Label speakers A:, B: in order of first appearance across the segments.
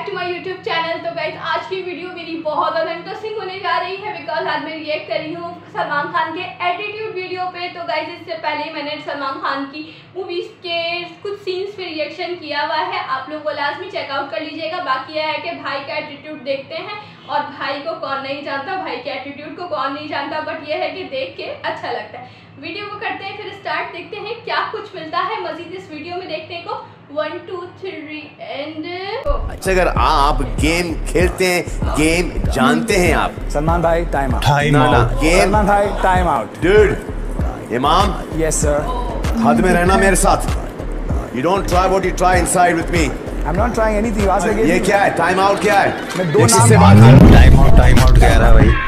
A: To my YouTube channel. तो guys आज की वीडियो मेरी बहुत ज़्यादा इंटरेस्टिंग होने जा रही है बिकॉज आज मैं रिएक्ट कर रही हूँ सलमान खान के एटीट्यूड वीडियो पे। तो गाइस इससे पहले मैंने सलमान खान की मूवीज़ के कुछ सीन्स पे रिएक्शन किया हुआ है, आप लोग को लाजमी चेकआउट कर लीजिएगा। बाकी यह है कि भाई का एटीट्यूड देखते हैं, और भाई को कौन नहीं जानता, भाई के एटीट्यूड को कौन नहीं जानता, बट यह है कि देख के अच्छा लगता है। वीडियो को करते हैं फिर स्टार्ट, देखते हैं क्या कुछ मिलता है मजीद इस वीडियो में देखने को। 1 2 3 एंड
B: अच्छा, अगर आप गेम खेलते हैं, गेम जानते हैं आप।
C: सलमान भाई टाइम आउट।
B: ना गेम।
C: सलमान भाई time out.
B: Dude, Imam.
C: Yes sir.
B: हद में रहना मेरे साथ। You don't try what you try inside with me.
C: I'm not trying anything. आवाज लगे।
B: ये क्या है? टाइम आउट क्या है?
C: मैं दो नाम
B: से बात कर।
D: टाइम आउट कह रहा है भाई।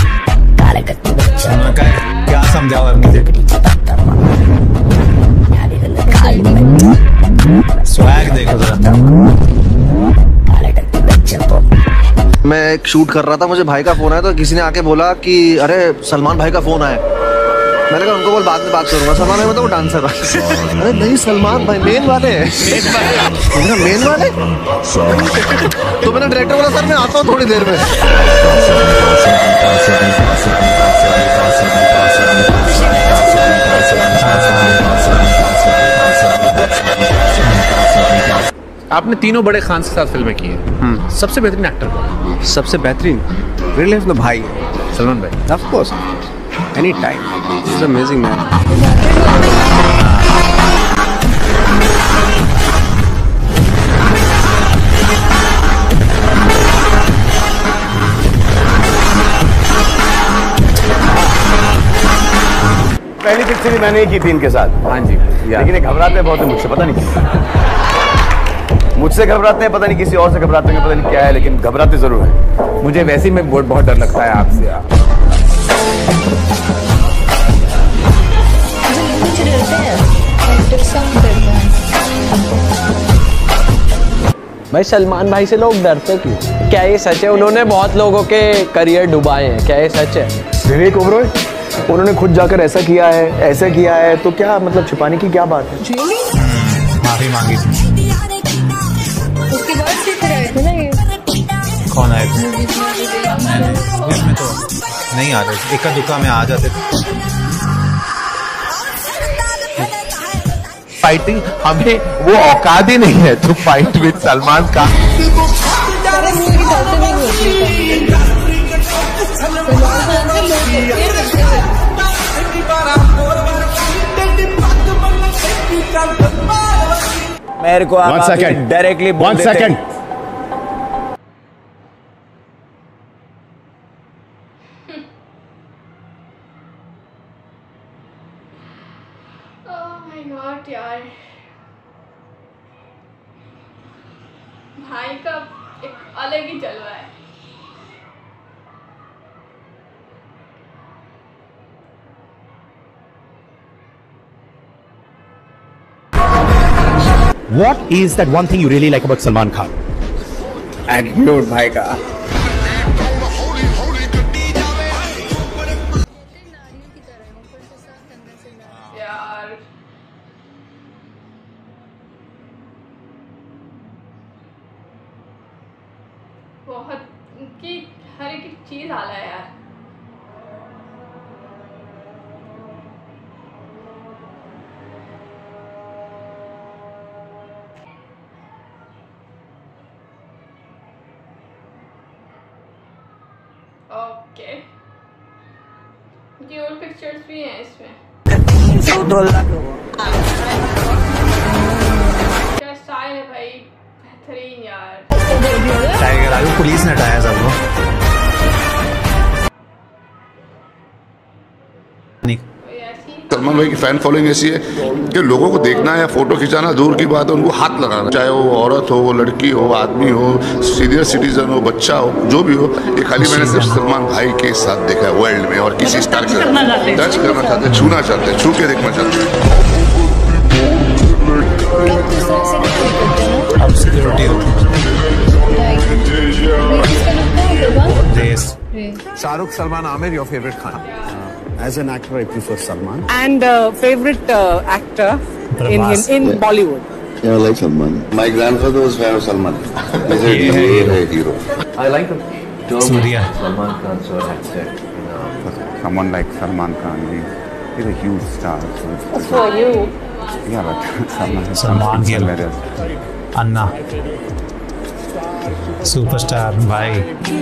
D: क्या समझाओ मुझे? स्वैग देखो जरा।
E: मैं एक शूट कर रहा था, मुझे भाई का फोन आया तो किसी ने आके बोला कि अरे सलमान भाई का फोन आया। मैंने कहा उनको बोल बाद में बात करूंगा। सलमान भाई मतलब वो डांसर है। अरे नहीं सलमान भाई मेन वाले मेन वाले। तो मैंने डायरेक्टर बोला सर मैं आता हूँ थोड़ी देर में।
F: आपने तीनों बड़े खान के साथ फिल्में की हैं। सबसे बेहतरीन एक्टर कौन?
E: सबसे बेहतरीन रियल लाइफ में भाई
F: सलमान भाई।
E: Of course any time. Is amazing man.
B: पहली पिक्चर मैंने ही की थी इनके साथ।
F: हाँ जी।
B: लेकिन ये घबराते बहुत है मुझसे, पता नहीं क्यों। मुझसे घबराते हैं, पता नहीं किसी और से घबराते हैं, पता नहीं क्या है, लेकिन घबराते जरूर हैं।
F: मुझे वैसे ही में बहुत डर लगता है आपसे यार।
G: भाई सलमान भाई से लोग डरते क्यों? क्या ये सच है उन्होंने बहुत लोगों के करियर डुबाए हैं? क्या ये सच है?
E: विवेक ओबरॉय उन्होंने खुद जाकर ऐसा किया है, ऐसा किया है, तो क्या मतलब छुपाने की क्या बात है?
D: माफी मांगी थी।
A: उसके बाद सीख रहे थे ना ये।
D: कौन आए थे? इसमें तो नहीं आ रहे, इक्का दुक्का में आ जाते थे।
F: फाइटिंग हमें वो औकात ही नहीं है तो फाइट विद सलमान का।
C: मेरे को आप डायरेक्टली बोल देते।
B: 1 सेकंड।
A: ओह माय गॉड यार, भाई का एक अलग ही जलवा है।
H: What is that one thing you really like about Salman Khan?
C: Attitude भाई का।
A: यार बहुत उनकी हर एक चीज आला है यार। ओके, उनकी और पिक्चर्स भी हैं इसमें। क्या स्टाइल है भाई, बेहतरीन यार।
D: टाइगर आयु पुलिस ने हटाया सबको।
I: सलमान भाई की फैन फॉलोइंग ऐसी है कि लोगों को देखना या फोटो खिंचाना दूर की बात है, उनको हाथ लगाना, चाहे वो औरत हो, वो लड़की हो, आदमी हो, सीनियर सिटीजन हो, बच्चा हो, जो भी हो, ये खाली मैंने सिर्फ सलमान भाई के साथ देखा है वर्ल्ड में। और किसी स्टार के टच करना चाहते हैं, छूना चाहते हैं, छू के देखना चाहते हैं।
D: अब security
E: Shahrukh, Salman, Aamir, your favourite Khan?
H: As an actor, I prefer Salman.
J: And favorite actor in Bollywood?
I: Yeah, I like Salman. My grandfather was fan of Salman. He said he is a hero.
E: I like him.
D: Surya
E: Salman Khan sir acted.
C: Someone like Salman Khan, he's a huge star.
J: That's for you.
C: Yeah, but
D: Salman
C: Salman
D: Gill
C: is
D: Anna superstar भाई।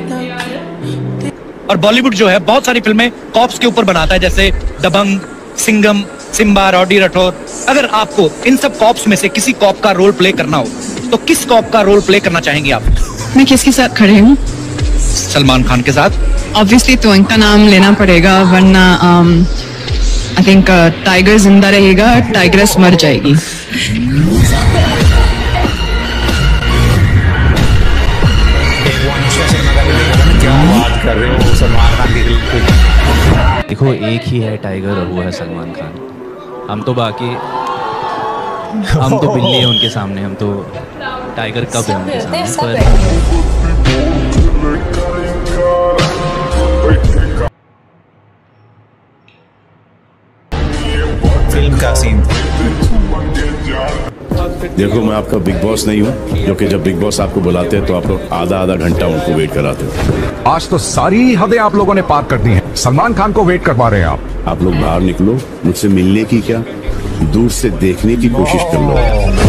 K: और बॉलीवुड जो है बहुत सारी फिल्में cops के ऊपर बनाता है, जैसे दबंग, सिंघम, सिम्बा, रॉडी राठौर। अगर आपको इन सब कॉप्स में से किसी कॉप का रोल प्ले करना हो तो किस कॉप का रोल प्ले करना चाहेंगे आप?
J: मैं किसके साथ खड़े हूँ?
K: सलमान खान के साथ।
J: ऑब्वियसली तो इनका नाम लेना पड़ेगा, वरना आई थिंक टाइगर जिंदा रहेगा, टाइग्रेस मर जाएगी।
D: क्या बात कर रहे हो सलमान खान की?
L: देखो एक ही है टाइगर और वो है सलमान खान। हम तो बाकी हम तो बिल्ली है उनके सामने, हम तो टाइगर कब है उनके सामने। पर
D: फिल्म का सीन
H: देखो मैं आपका बिग बॉस नहीं हूँ, जो कि जब बिग बॉस आपको बुलाते हैं तो आप लोग आधा आधा घंटा उनको वेट कराते हो।
M: आज तो सारी हदें आप लोगों ने पार कर दी हैं। सलमान खान को वेट करवा रहे हैं
H: आप लोग बाहर निकलो, मुझसे मिलने की क्या, दूर से देखने की कोशिश कर लो।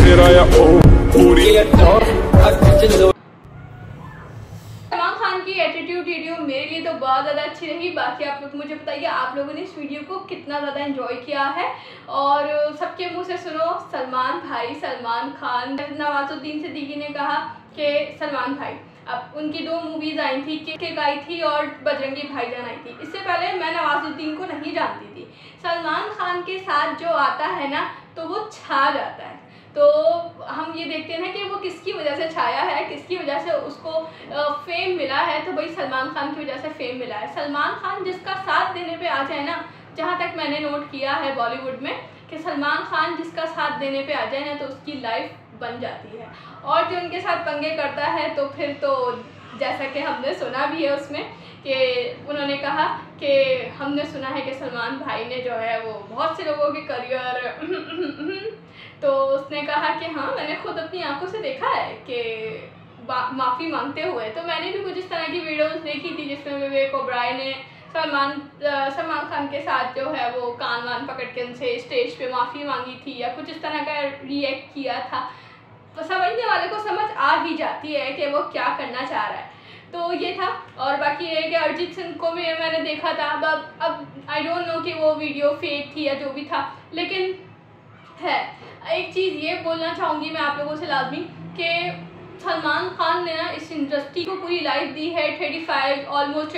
A: सलमान खान की एटीट्यूड वीडियो मेरे लिए तो बहुत ज़्यादा अच्छी रही। बाकी आप लोग मुझे बताइए आप लोगों ने इस वीडियो को कितना ज़्यादा एंजॉय किया है। और सबके मुंह से सुनो सलमान भाई, सलमान खान। नवाजुद्दीन सिद्दीकी ने कहा कि सलमान भाई, अब उनकी 2 मूवीज़ आई थी, किक आई थी और बजरंगी भाईजान आई थी। इससे पहले मैं नवाजुद्दीन को नहीं जानती थी। सलमान खान के साथ जो आता है ना तो वो छा जाता है। तो हम ये देखते हैं ना कि वो किसकी वजह से छाया है, किसकी वजह से उसको फेम मिला है। तो भाई सलमान खान की वजह से फेम मिला है। सलमान खान जिसका साथ देने पे आ जाए ना, जहाँ तक मैंने नोट किया है बॉलीवुड में कि सलमान खान जिसका साथ देने पे आ जाए ना तो उसकी लाइफ बन जाती है। और जो उनके साथ पंगे करता है तो फिर तो जैसा कि हमने सुना भी है उसमें कि उन्होंने कहा कि हमने सुना है कि सलमान भाई ने जो है वो बहुत से लोगों के करियर तो उसने कहा कि हाँ मैंने खुद अपनी आंखों से देखा है कि माफ़ी मांगते हुए। तो मैंने भी कुछ इस तरह की वीडियोस देखी थी जिसमें विवेक ओबराय ने सलमान खान के साथ जो है वो कान वान पकड़ के उनसे स्टेज पे माफ़ी मांगी थी या कुछ इस तरह का रिएक्ट किया था। तो समझने वाले को समझ आ ही जाती है कि वो क्या करना चाह रहा है। तो ये था। और बाकी ये है कि अरिजीत सिंह को भी मैंने देखा था। अब आई डोंट नो कि वो वीडियो फेक थी या जो भी था, लेकिन है एक चीज़ ये बोलना चाहूँगी मैं आप लोगों से लाजमी कि सलमान खान ने ना इस इंडस्ट्री को पूरी लाइफ दी है। 35 ऑलमोस्ट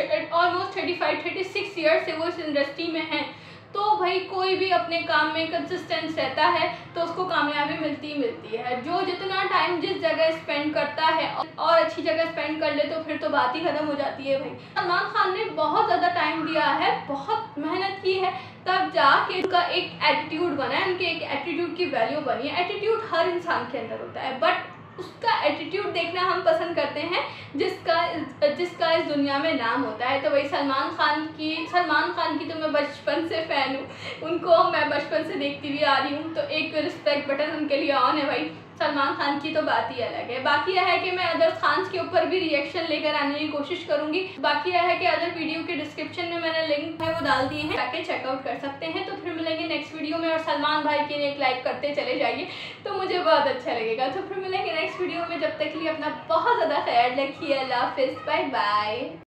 A: 36 ईयर्स से वो इस इंडस्ट्री में हैं। तो भाई कोई भी अपने काम में कंसिस्टेंट रहता है तो उसको कामयाबी मिलती ही मिलती है। जो जितना टाइम जिस जगह स्पेंड करता है और अच्छी जगह स्पेंड कर ले तो फिर तो बात ही खत्म हो जाती है। भाई सलमान खान ने बहुत ज़्यादा टाइम दिया है, बहुत मेहनत की है, तब जाके उनका एक एटीट्यूड बना है, उनके एक एटीट्यूड की वैल्यू बनी है। एटीट्यूड हर इंसान के अंदर होता है, बट उसका एटीट्यूड देखना हम पसंद करते हैं जिसका इस दुनिया में नाम होता है। तो भाई सलमान खान की तो मैं बचपन से फ़ैन हूँ, उनको मैं बचपन से देखती भी आ रही हूँ। तो एक रिस्पेक्ट बटन उनके लिए ऑन है। भाई सलमान खान की तो बात ही अलग है। बाकी यह है कि मैं अदर खान्स के ऊपर भी रिएक्शन लेकर आने की कोशिश करूँगी। बाकी यह है कि अदर वीडियो के डिस्क्रिप्शन में मैंने लिंक है वो डाल दिए हैं, जाके चेकआउट कर सकते हैं। तो फिर मिलेंगे नेक्स्ट वीडियो में। और सलमान भाई के लिए एक लाइक करते चले जाइए तो मुझे बहुत अच्छा लगेगा। तो फिर मिलेंगे नेक्स्ट वीडियो में। जब तक के लिए अपना बहुत ज़्यादा ख्याल रखिए। अल्लाह हाफिज़, बाय बाय।